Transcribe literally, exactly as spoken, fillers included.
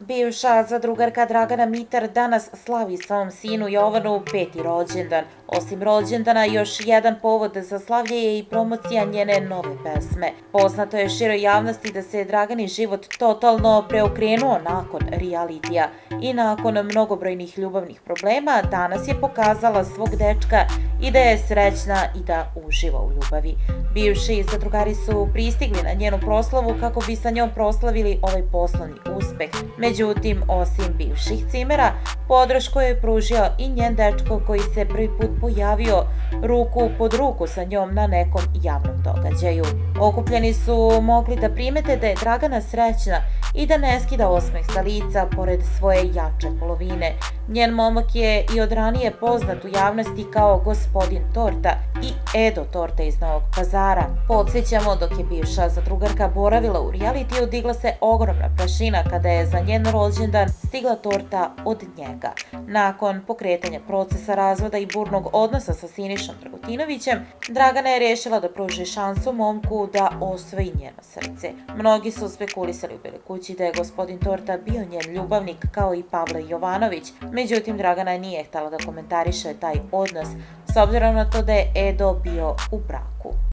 Bivša zadrugarka Dragana Mitar danas slavi svom sinu Jovanu peti rođendan. Osim rođendana, još jedan povod za slavlje je i promocija njene nove pesme. Poznato je široj javnosti da se Dragani život totalno preokrenuo nakon realitija i nakon mnogobrojnih ljubavnih problema danas je pokazala svog dečka i da je srećna i da uživa u ljubavi. Bivši zadrugari su pristigli na njenu proslavu kako bi sa njom proslavili ovaj poslovni uspeh. Međutim, osim bivših cimera, podršku je pružio i njen dečko koji se prvi put pojavio ruku pod ruku sa njom na nekom javnom događaju. Okupljeni su mogli da primete da je Dragana srećna i da ne skida osmeh sa lica pored svoje jače polovine. Njen momak je i od ranije poznat u javnosti kao Gospodin Torta i Edo Torta iz Novog Pazara. Podsjećamo, dok je bivša zadrugarka boravila u realitiju, digla se ogromna prašina kada je za njen rođendan stigla torta od njega. Nakon pokretanja procesa razvoda i burnog odnosa sa Sinišom Dragutinovićem, Dragana je rešila da pruži šansu momku da osvoji njeno srce. Mnogi su spekulisali u Beloj kući da je Gospodin Torta bio njen ljubavnik kao i Pavle Jovanović, međutim Dragana nije htela da komentariše taj odnos s obzirom na to da je Edo bio u braku.